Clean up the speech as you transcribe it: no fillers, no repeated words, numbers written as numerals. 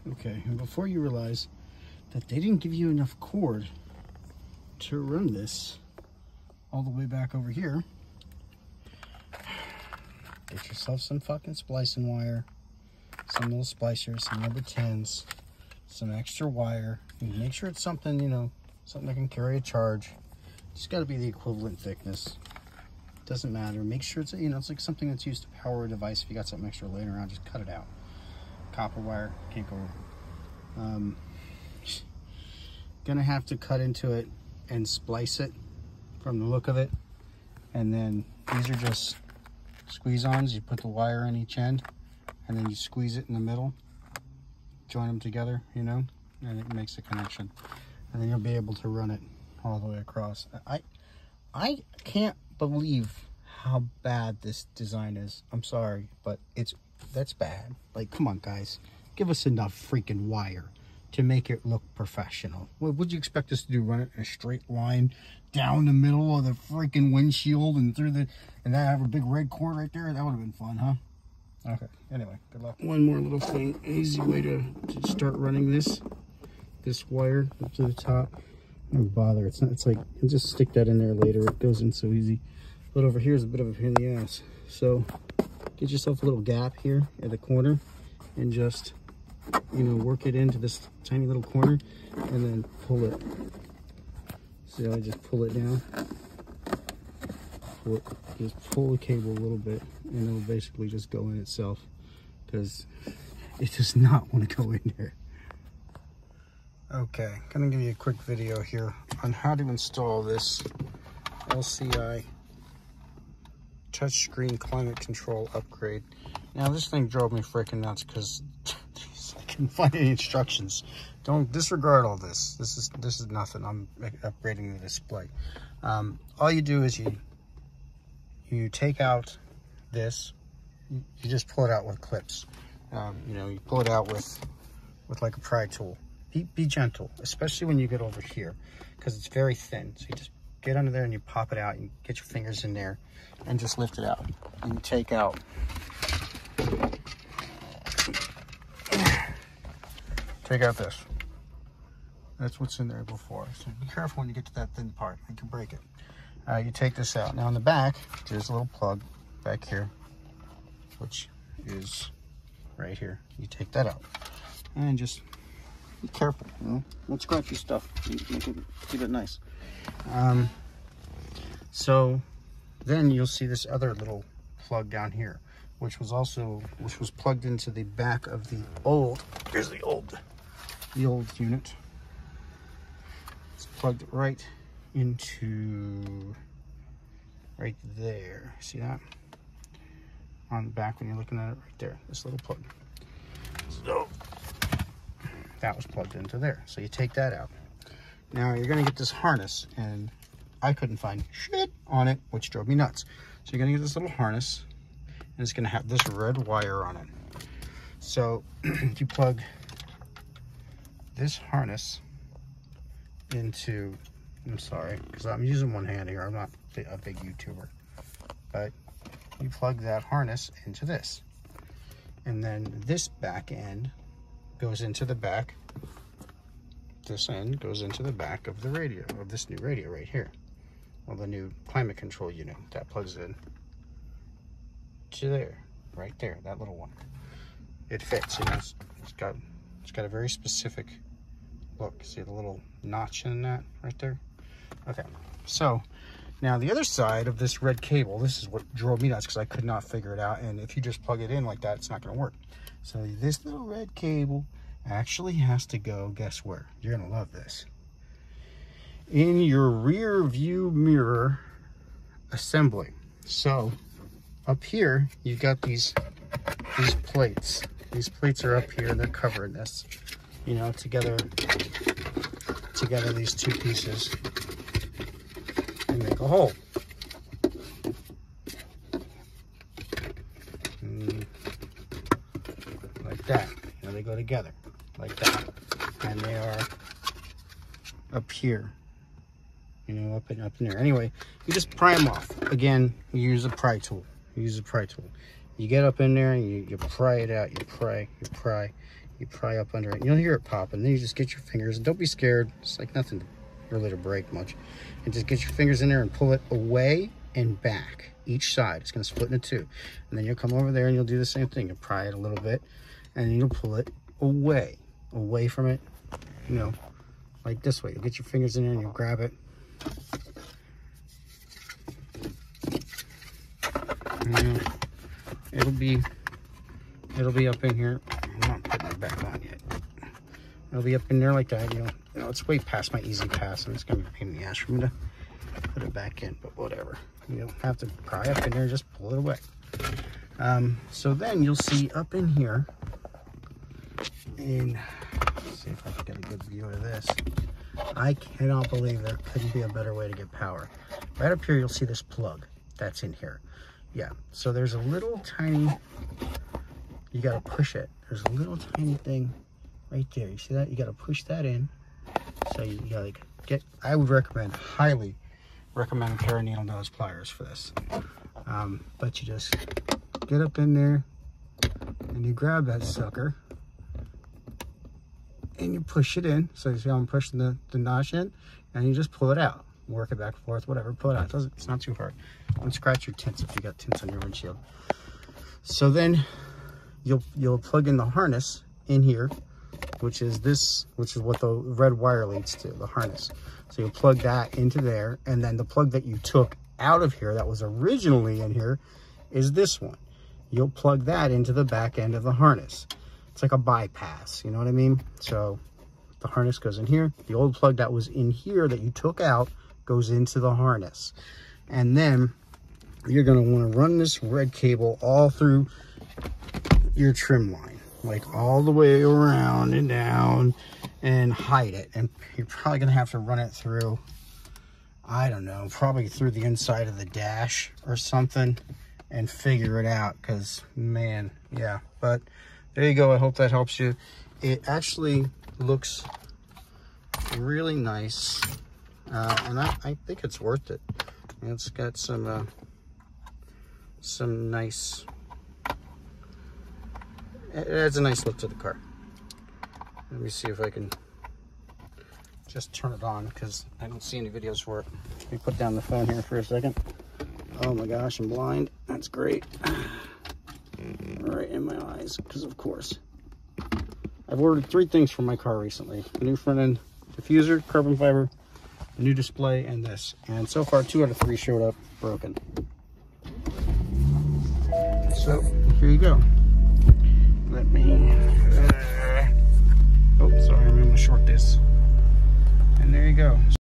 Okay, and before you realize that they didn't give you enough cord to run this all the way back over here, get yourself some fucking splicing wire, some little splicers, some number 10s, some extra wire, and make sure it's something, you know, something that can carry a charge. It's got to be the equivalent thickness. Doesn't matter. Make sure it's, you know, it's like something that's used to power a device. If you got something extra laying around, just cut it out. Copper wire, can't go wrong. Gonna have to cut into it and splice it from the look of it. And then these are just squeeze-ons. You put the wire in each end and then you squeeze it in the middle, join them together, you know, and it makes a connection. And then you'll be able to run it all the way across. I can't believe how bad this design is. I'm sorry, but that's bad. Like, come on, guys. Give us enough freaking wire to make it look professional. What would you expect us to do? Run it in a straight line down the middle of the freaking windshield and through the, and then have a big red cord right there? That would have been fun, huh? Okay, anyway, good luck. One more little thing, easy way to start running this wire up to the top. Don't bother, it's not, it's like, you just stick that in there later. It goes in so easy. But over here is a bit of a pain in the ass. So get yourself a little gap here at the corner and just, you know, work it into this tiny little corner and then pull it. See how I just pull it down? Just pull the cable a little bit and it'll basically just go in itself because it does not want to go in there. Okay, gonna give you a quick video here on how to install this LCI touchscreen climate control upgrade. Now this thing drove me freaking nuts because I couldn't find any instructions. Don't disregard all this. This is nothing. I'm upgrading the display. All you do is you take out this. You just pull it out with clips. You know, you pull it out with like a pry tool. Be gentle, especially when you get over here, because it's very thin. So you just get under there and you pop it out. You get your fingers in there and just lift it out. And you take out this. That's what's in there before. So be careful when you get to that thin part. You can break it. You take this out. Now in the back, there's a little plug back here, which is right here. You take that out and just be careful, you know, don't scratch your stuff. Keep it nice. So then you'll see this other little plug down here, which was plugged into the back of the old. Here's the old unit. It's plugged right into right there. See that? On the back when you're looking at it, right there. This little plug. So that was plugged into there. So you take that out. Now you're gonna get this harness, and I couldn't find shit on it, which drove me nuts. So you're gonna get this little harness, and it's gonna have this red wire on it. So you plug this harness into, I'm sorry, because I'm using one hand here. I'm not a big YouTuber, but you plug that harness into this, and then this back end goes into the back. This end goes into the back of the radio, of this new radio right here. Well, the new climate control unit that plugs in to there, right there, that little one. It fits, you know, it's got a very specific look. See the little notch in that right there? Okay, so now the other side of this red cable, this is what drove me nuts because I could not figure it out. And if you just plug it in like that, it's not gonna work. So this little red cable actually has to go, guess where? You're gonna love this. In your rear view mirror assembly. So up here, you've got these plates. These plates are up here, they're covering this. You know, together these two pieces and make a hole. Like that. You know, they go together like that. And they are up here. You know, up in there. Anyway, you just pry them off. Again, you use a pry tool. You get up in there and you pry it out. You pry. you pry up under it, and you'll hear it pop, and then you just get your fingers, and don't be scared, it's like nothing really to break much, and just get your fingers in there and pull it away and back each side. It's going to split into two, and then you'll come over there and you'll do the same thing. You'll pry it a little bit, and then you'll pull it away from it, you know, like this way. You'll get your fingers in there and you'll grab it, and it'll be up in here. I'm not putting it back on yet. It'll be up in there like that. You know, it's way past my easy pass, and it's gonna be a pain in the ass for me to put it back in, but whatever. You don't have to pry up in there, just pull it away. So then you'll see up in here, and let's see if I can get a good view of this. I cannot believe there couldn't be a better way to get power. Right up here, you'll see this plug that's in here. Yeah, so there's a little tiny, you gotta push it. There's a little tiny thing right there. You see that? You gotta push that in. So you gotta like I would highly recommend a pair of needle nose pliers for this. But you just get up in there and you grab that sucker and you push it in. So you see how I'm pushing the notch in, and you just pull it out. Work it back and forth, whatever, pull it out. It's not too hard. Don't scratch your tints if you got tints on your windshield. So then you'll plug in the harness in here, which is what the red wire leads to, the harness. So you'll plug that into there, and then the plug that you took out of here that was originally in here is this one. You'll plug that into the back end of the harness. It's like a bypass, you know what I mean? So the harness goes in here. The old plug that was in here that you took out goes into the harness. And then you're gonna wanna run this red cable all through your trim line, like all the way around and down, and hide it. And you're probably gonna have to run it through, I don't know, probably through the inside of the dash or something, and figure it out, because man, yeah. But there you go. I hope that helps you. It actually looks really nice, and I think it's worth it. It's got some nice, it adds a nice look to the car. Let me see if I can just turn it on, because I don't see any videos for it. Let me put down the phone here for a second. Oh my gosh, I'm blind. That's great. Right in my eyes, because of course. I've ordered 3 things for my car recently. A new front end diffuser, carbon fiber, a new display, and this. And so far, 2 out of 3 showed up broken. So, here you go. Let me, oh, sorry, I'm gonna short this. And there you go.